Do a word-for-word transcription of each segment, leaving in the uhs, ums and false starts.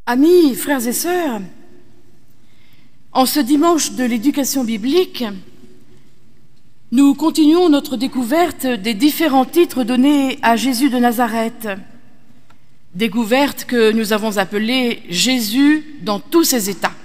Amis, frères et sœurs, en ce dimanche de l'éducation biblique, nous continuons notre découverte des différents titres donnés à Jésus de Nazareth, découverte que nous avons appelée Jésus dans tous ses états.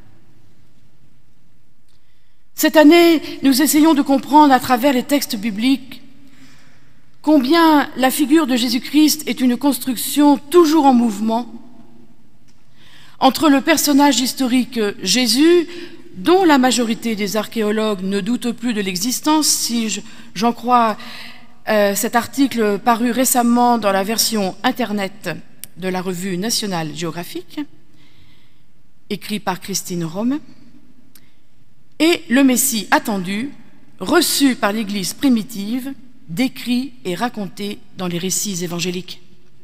Cette année, nous essayons de comprendre à travers les textes bibliques combien la figure de Jésus-Christ est une construction toujours en mouvement entre le personnage historique Jésus, dont la majorité des archéologues ne doutent plus de l'existence, si j'en crois euh, cet article paru récemment dans la version Internet de la revue National Geographic, écrit par Christine Rome, et le Messie attendu, reçu par l'Église primitive, décrit et raconté dans les récits évangéliques.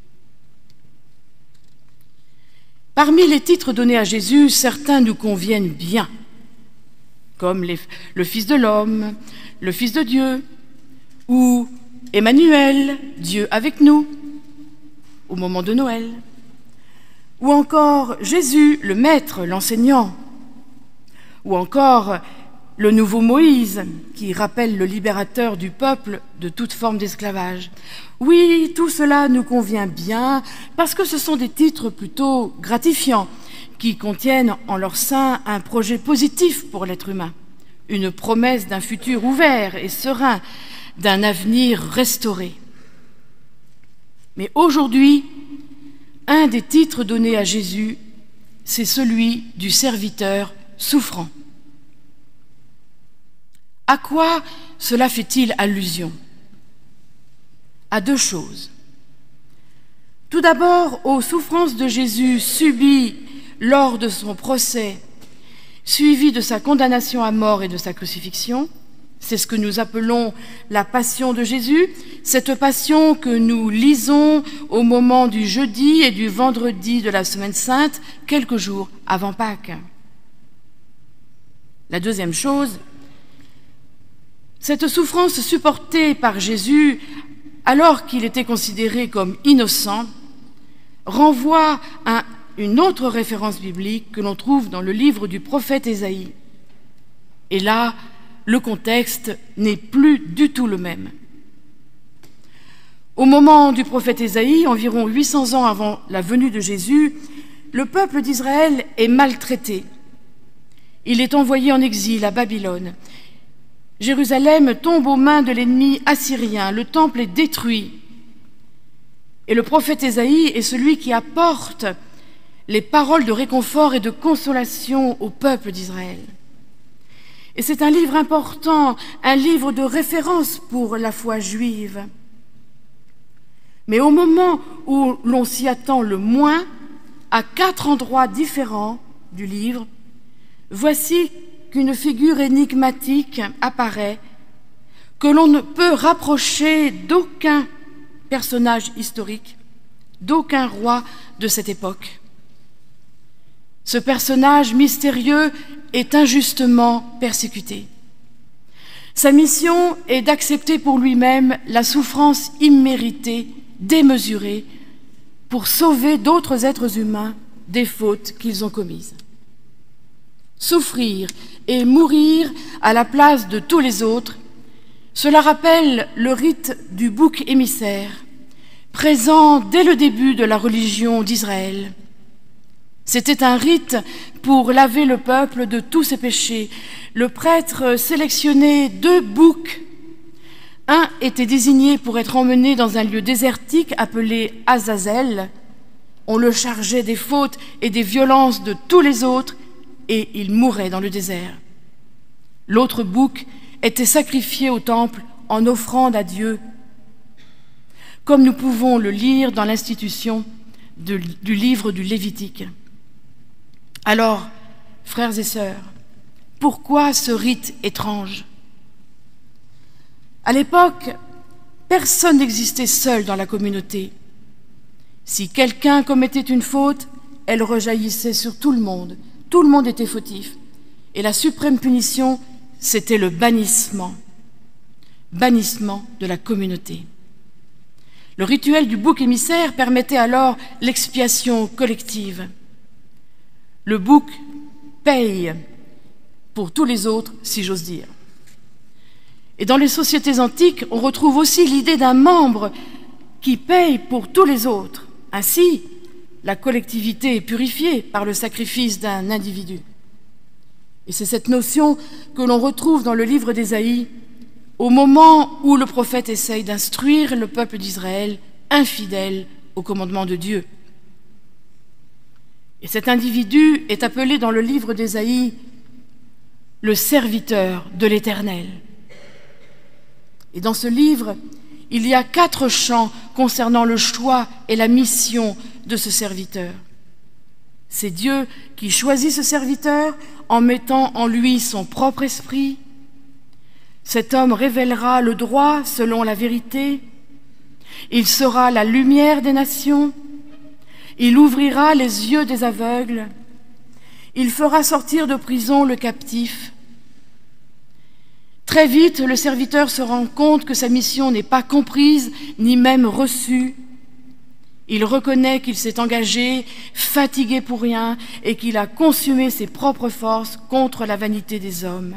Parmi les titres donnés à Jésus, certains nous conviennent bien, comme les, le Fils de l'homme, le Fils de Dieu, ou Emmanuel, Dieu avec nous, au moment de Noël, ou encore Jésus, le Maître, l'enseignant, ou encore le nouveau Moïse, qui rappelle le libérateur du peuple de toute forme d'esclavage. Oui, tout cela nous convient bien, parce que ce sont des titres plutôt gratifiants, qui contiennent en leur sein un projet positif pour l'être humain, une promesse d'un futur ouvert et serein, d'un avenir restauré. Mais aujourd'hui, un des titres donnés à Jésus, c'est celui du serviteur souffrant. À quoi cela fait-il allusion? À deux choses. Tout d'abord, aux souffrances de Jésus subies lors de son procès, suivies de sa condamnation à mort et de sa crucifixion. C'est ce que nous appelons la passion de Jésus, cette passion que nous lisons au moment du jeudi et du vendredi de la Semaine Sainte, quelques jours avant Pâques. La deuxième chose, cette souffrance supportée par Jésus, alors qu'il était considéré comme innocent, renvoie à une autre référence biblique que l'on trouve dans le livre du prophète Ésaïe. Et là, le contexte n'est plus du tout le même. Au moment du prophète Ésaïe, environ huit cents ans avant la venue de Jésus, le peuple d'Israël est maltraité. Il est envoyé en exil à Babylone. Jérusalem tombe aux mains de l'ennemi assyrien, le temple est détruit. Et le prophète Ésaïe est celui qui apporte les paroles de réconfort et de consolation au peuple d'Israël. Et c'est un livre important, un livre de référence pour la foi juive. Mais au moment où l'on s'y attend le moins, à quatre endroits différents du livre, voici qu'une figure énigmatique apparaît, que l'on ne peut rapprocher d'aucun personnage historique, d'aucun roi de cette époque. Ce personnage mystérieux est injustement persécuté. Sa mission est d'accepter pour lui-même la souffrance imméritée, démesurée, pour sauver d'autres êtres humains des fautes qu'ils ont commises. Souffrir et mourir à la place de tous les autres, cela rappelle le rite du bouc émissaire, présent dès le début de la religion d'Israël. C'était un rite pour laver le peuple de tous ses péchés. Le prêtre sélectionnait deux boucs. Un était désigné pour être emmené dans un lieu désertique appelé Azazel. On le chargeait des fautes et des violences de tous les autres, et il mourait dans le désert. L'autre bouc était sacrifié au temple en offrande à Dieu, comme nous pouvons le lire dans l'institution du livre du Lévitique. Alors, frères et sœurs, pourquoi ce rite étrange? À l'époque, personne n'existait seul dans la communauté. Si quelqu'un commettait une faute, elle rejaillissait sur tout le monde. Tout le monde était fautif. Et la suprême punition, c'était le bannissement. Bannissement de la communauté. Le rituel du bouc émissaire permettait alors l'expiation collective. Le bouc paye pour tous les autres, si j'ose dire. Et dans les sociétés antiques, on retrouve aussi l'idée d'un membre qui paye pour tous les autres. Ainsi, la collectivité est purifiée par le sacrifice d'un individu. Et c'est cette notion que l'on retrouve dans le livre d'Ésaïe, au moment où le prophète essaye d'instruire le peuple d'Israël, infidèle au commandement de Dieu. Et cet individu est appelé dans le livre d'Ésaïe le serviteur de l'Éternel. Et dans ce livre, il y a quatre chants concernant le choix et la mission de ce serviteur. C'est Dieu qui choisit ce serviteur en mettant en lui son propre esprit. Cet homme révélera le droit selon la vérité. Il sera la lumière des nations. Il ouvrira les yeux des aveugles. Il fera sortir de prison le captif. Très vite, le serviteur se rend compte que sa mission n'est pas comprise, ni même reçue. Il reconnaît qu'il s'est engagé, fatigué pour rien, et qu'il a consumé ses propres forces contre la vanité des hommes.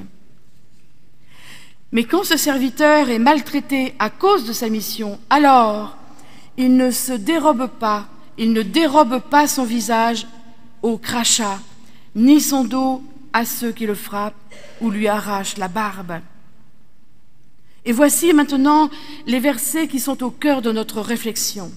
Mais quand ce serviteur est maltraité à cause de sa mission, alors il ne se dérobe pas, il ne dérobe pas son visage au crachat, ni son dos à ceux qui le frappent ou lui arrachent la barbe. Et voici maintenant les versets qui sont au cœur de notre réflexion.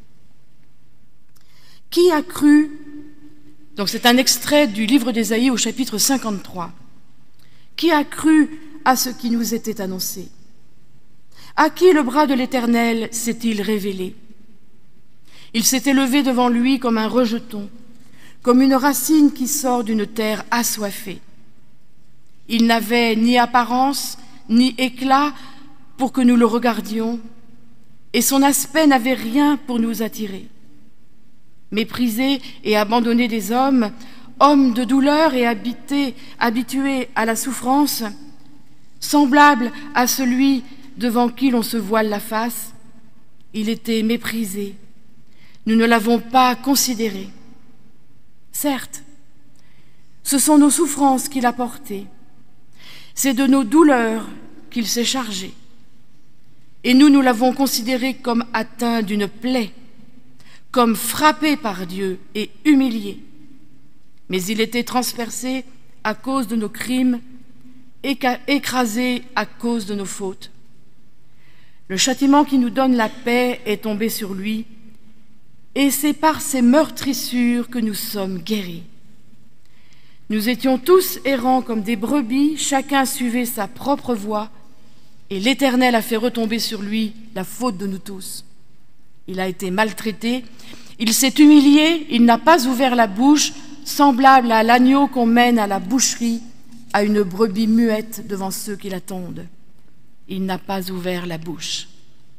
Qui a cru, donc c'est un extrait du livre d'Ésaïe au chapitre cinquante-trois, qui a cru à ce qui nous était annoncé? À qui le bras de l'Éternel s'est-il révélé? Il s'est élevé devant lui comme un rejeton, comme une racine qui sort d'une terre assoiffée. Il n'avait ni apparence, ni éclat pour que nous le regardions, et son aspect n'avait rien pour nous attirer. Méprisé et abandonné des hommes, homme de douleur et habité, habitué à la souffrance, semblable à celui devant qui l'on se voile la face, il était méprisé. Nous ne l'avons pas considéré. Certes, ce sont nos souffrances qu'il a portées, c'est de nos douleurs qu'il s'est chargé. Et nous, nous l'avons considéré comme atteint d'une plaie, comme frappé par Dieu et humilié. Mais il était transpercé à cause de nos crimes, écrasé à cause de nos fautes. Le châtiment qui nous donne la paix est tombé sur lui, et c'est par ses meurtrissures que nous sommes guéris. Nous étions tous errants comme des brebis, chacun suivait sa propre voie, et l'Éternel a fait retomber sur lui la faute de nous tous. Il a été maltraité, il s'est humilié, il n'a pas ouvert la bouche, semblable à l'agneau qu'on mène à la boucherie, à une brebis muette devant ceux qui l'attendent. Il n'a pas ouvert la bouche.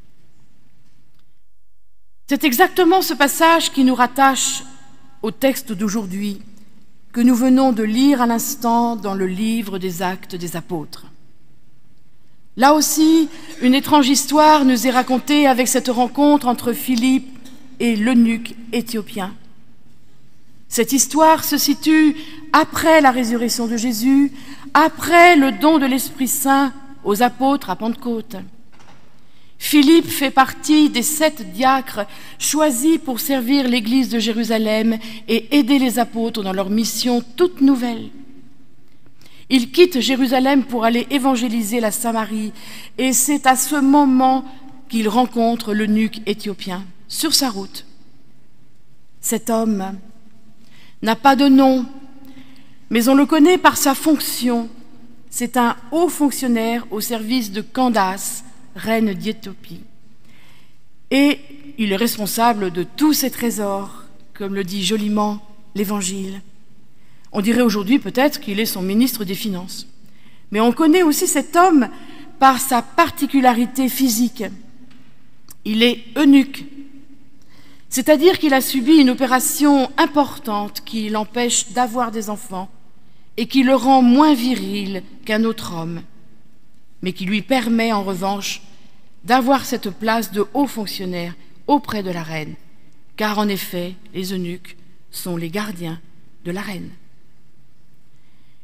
C'est exactement ce passage qui nous rattache au texte d'aujourd'hui, que nous venons de lire à l'instant dans le livre des Actes des Apôtres. Là aussi, une étrange histoire nous est racontée avec cette rencontre entre Philippe et l'eunuque éthiopien. Cette histoire se situe après la résurrection de Jésus, après le don de l'Esprit Saint aux apôtres à Pentecôte. Philippe fait partie des sept diacres choisis pour servir l'Église de Jérusalem et aider les apôtres dans leur mission toute nouvelle. Il quitte Jérusalem pour aller évangéliser la Samarie, et c'est à ce moment qu'il rencontre l'eunuque éthiopien sur sa route. Cet homme n'a pas de nom, mais on le connaît par sa fonction. C'est un haut fonctionnaire au service de Candace, reine d'Éthiopie. Et il est responsable de tous ses trésors, comme le dit joliment l'Évangile. On dirait aujourd'hui peut-être qu'il est son ministre des Finances. Mais on connaît aussi cet homme par sa particularité physique. Il est eunuque, c'est-à-dire qu'il a subi une opération importante qui l'empêche d'avoir des enfants et qui le rend moins viril qu'un autre homme, mais qui lui permet en revanche d'avoir cette place de haut fonctionnaire auprès de la reine, car en effet, les eunuques sont les gardiens de la reine.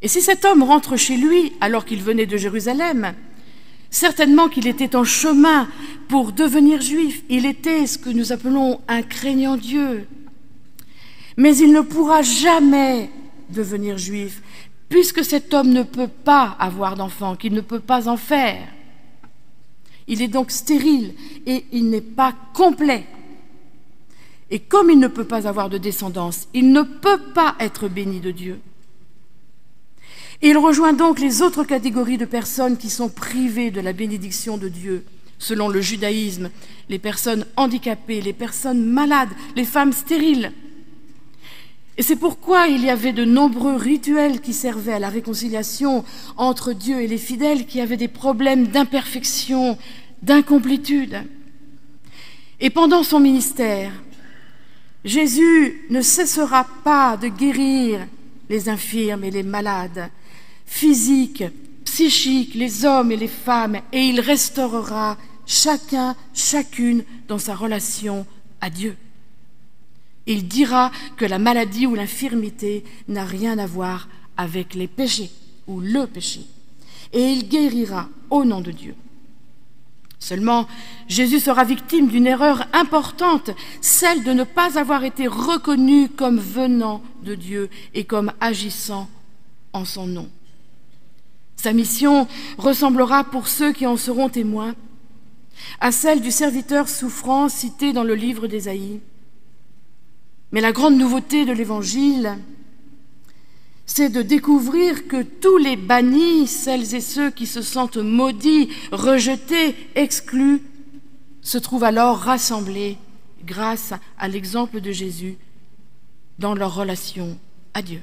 Et si cet homme rentre chez lui alors qu'il venait de Jérusalem, certainement qu'il était en chemin pour devenir juif. Il était ce que nous appelons un craignant Dieu. Mais il ne pourra jamais devenir juif, puisque cet homme ne peut pas avoir d'enfant, qu'il ne peut pas en faire. Il est donc stérile et il n'est pas complet. Et comme il ne peut pas avoir de descendance, il ne peut pas être béni de Dieu. Et il rejoint donc les autres catégories de personnes qui sont privées de la bénédiction de Dieu, selon le judaïsme, les personnes handicapées, les personnes malades, les femmes stériles. Et c'est pourquoi il y avait de nombreux rituels qui servaient à la réconciliation entre Dieu et les fidèles qui avaient des problèmes d'imperfection, d'incomplétude. Et pendant son ministère, Jésus ne cessera pas de guérir les infirmes et les malades, physiques, psychiques, les hommes et les femmes, et il restaurera chacun, chacune dans sa relation à Dieu. Il dira que la maladie ou l'infirmité n'a rien à voir avec les péchés ou le péché, et il guérira au nom de Dieu. Seulement, Jésus sera victime d'une erreur importante, celle de ne pas avoir été reconnu comme venant de Dieu et comme agissant en son nom. Sa mission ressemblera, pour ceux qui en seront témoins, à celle du serviteur souffrant cité dans le livre d'Ésaïe. Mais la grande nouveauté de l'Évangile, c'est de découvrir que tous les bannis, celles et ceux qui se sentent maudits, rejetés, exclus, se trouvent alors rassemblés grâce à l'exemple de Jésus dans leur relation à Dieu.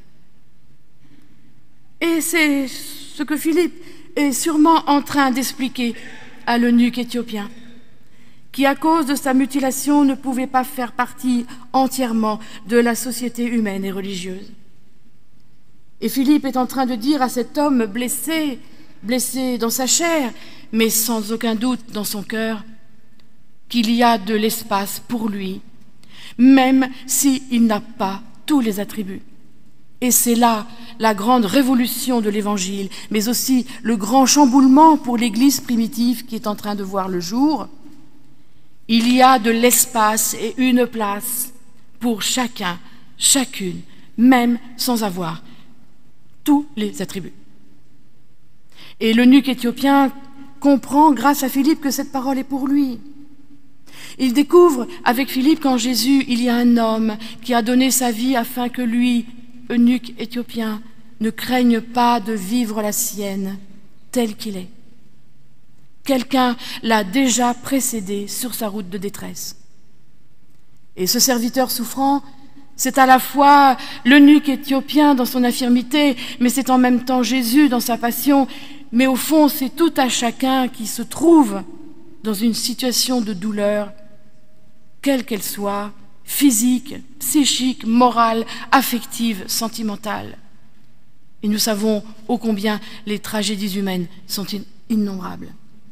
Et c'est ce que Philippe est sûrement en train d'expliquer à l'eunuque éthiopien, qui, à cause de sa mutilation, ne pouvait pas faire partie entièrement de la société humaine et religieuse. Et Philippe est en train de dire à cet homme blessé, blessé dans sa chair, mais sans aucun doute dans son cœur, qu'il y a de l'espace pour lui, même s'il n'a pas tous les attributs. Et c'est là la grande révolution de l'Évangile, mais aussi le grand chamboulement pour l'Église primitive qui est en train de voir le jour. Il y a de l'espace et une place pour chacun, chacune, même sans avoir tous les attributs. Et l'eunuque éthiopien comprend, grâce à Philippe, que cette parole est pour lui. Il découvre avec Philippe qu'en Jésus, il y a un homme qui a donné sa vie afin que lui, eunuque éthiopien, ne craigne pas de vivre la sienne tel qu'il est. Quelqu'un l'a déjà précédé sur sa route de détresse. Et ce serviteur souffrant, c'est à la fois l'eunuque éthiopien dans son infirmité, mais c'est en même temps Jésus dans sa passion. Mais au fond, c'est tout à chacun qui se trouve dans une situation de douleur, quelle qu'elle soit, physique, psychique, morale, affective, sentimentale. Et nous savons ô combien les tragédies humaines sont innombrables.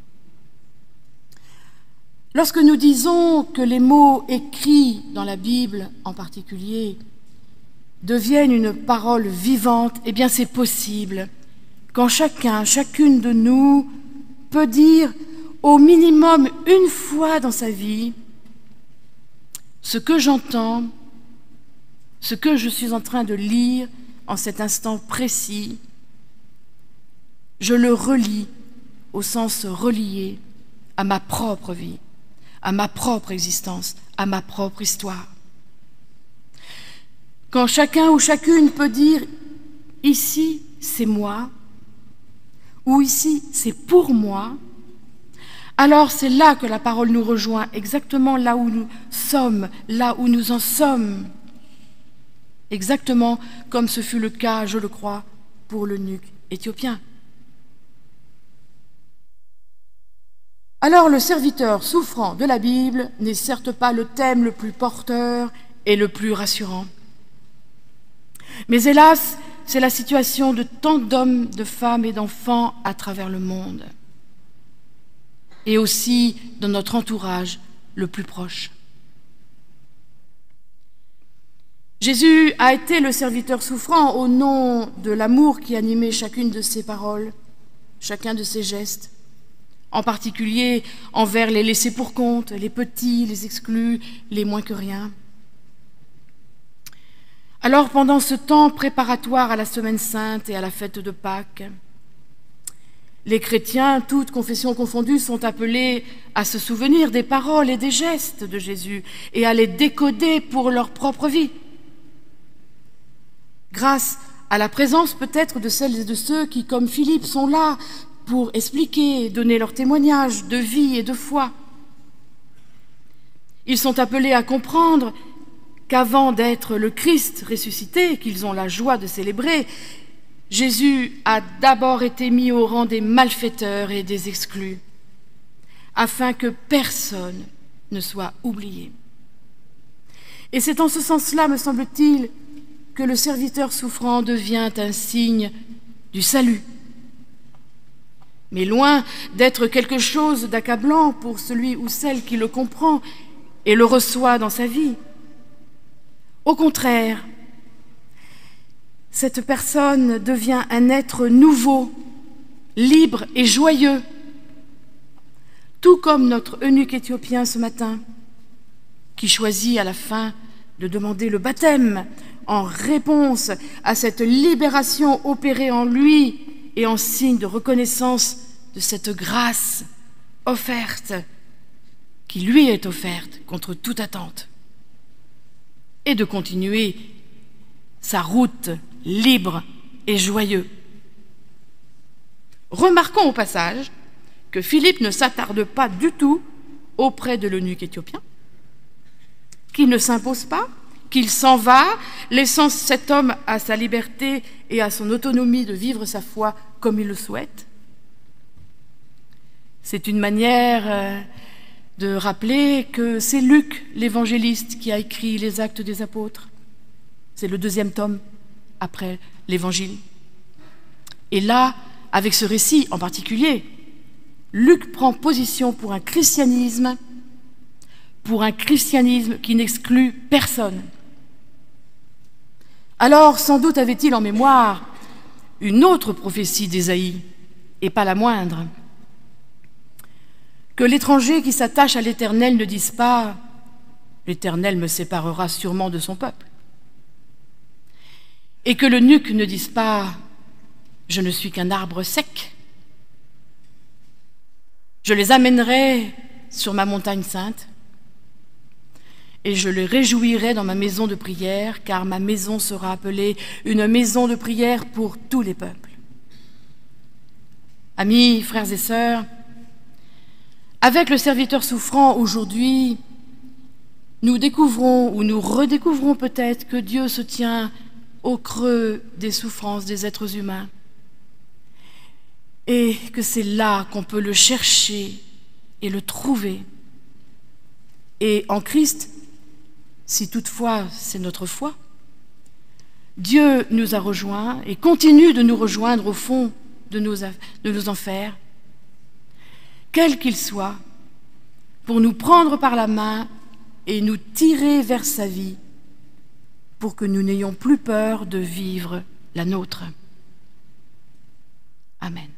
Lorsque nous disons que les mots écrits dans la Bible en particulier deviennent une parole vivante, eh bien c'est possible quand chacun, chacune de nous peut dire au minimum une fois dans sa vie ce que j'entends, ce que je suis en train de lire en cet instant précis, je le relis au sens relié à ma propre vie, à ma propre existence, à ma propre histoire. Quand chacun ou chacune peut dire « ici, c'est moi » ou « ici, c'est pour moi », alors c'est là que la parole nous rejoint, exactement là où nous sommes, là où nous en sommes. Exactement comme ce fut le cas, je le crois, pour l'eunuque éthiopien. Alors le serviteur souffrant de la Bible n'est certes pas le thème le plus porteur et le plus rassurant. Mais hélas, c'est la situation de tant d'hommes, de femmes et d'enfants à travers le monde. Et aussi dans notre entourage le plus proche. Jésus a été le serviteur souffrant au nom de l'amour qui animait chacune de ses paroles, chacun de ses gestes, en particulier envers les laissés pour compte, les petits, les exclus, les moins que rien. Alors, pendant ce temps préparatoire à la Semaine Sainte et à la fête de Pâques, les chrétiens, toutes confessions confondues, sont appelés à se souvenir des paroles et des gestes de Jésus et à les décoder pour leur propre vie. Grâce à la présence peut-être de celles et de ceux qui, comme Philippe, sont là pour expliquer et donner leur témoignage de vie et de foi. Ils sont appelés à comprendre qu'avant d'être le Christ ressuscité, qu'ils ont la joie de célébrer, Jésus a d'abord été mis au rang des malfaiteurs et des exclus, afin que personne ne soit oublié. Et c'est en ce sens-là, me semble-t-il, que le serviteur souffrant devient un signe du salut. Mais loin d'être quelque chose d'accablant pour celui ou celle qui le comprend et le reçoit dans sa vie, au contraire, cette personne devient un être nouveau, libre et joyeux, tout comme notre eunuque éthiopien ce matin, qui choisit à la fin de demander le baptême en réponse à cette libération opérée en lui et en signe de reconnaissance de cette grâce offerte, qui lui est offerte contre toute attente, et de continuer sa route libre et joyeux. Remarquons au passage que Philippe ne s'attarde pas du tout auprès de l'eunuque éthiopien, qu'il ne s'impose pas, qu'il s'en va, laissant cet homme à sa liberté et à son autonomie de vivre sa foi comme il le souhaite. C'est une manière de rappeler que c'est Luc, l'évangéliste, qui a écrit les Actes des Apôtres. C'est le deuxième tome après l'Évangile. Et là, avec ce récit en particulier, Luc prend position pour un christianisme, pour un christianisme qui n'exclut personne. Alors, sans doute avait-il en mémoire une autre prophétie d'Ésaïe, et pas la moindre, que l'étranger qui s'attache à l'Éternel ne dise pas « l'Éternel me séparera sûrement de son peuple », et que l'eunuque ne dise pas « je ne suis qu'un arbre sec ». Je les amènerai sur ma montagne sainte et je les réjouirai dans ma maison de prière, car ma maison sera appelée une maison de prière pour tous les peuples. Amis, frères et sœurs, avec le serviteur souffrant aujourd'hui, nous découvrons ou nous redécouvrons peut-être que Dieu se tient au creux des souffrances des êtres humains et que c'est là qu'on peut le chercher et le trouver. Et en Christ, si toutefois c'est notre foi, Dieu nous a rejoints et continue de nous rejoindre au fond de nos, de nos enfers, quel qu'il soit, pour nous prendre par la main et nous tirer vers sa vie, pour que nous n'ayons plus peur de vivre la nôtre. Amen.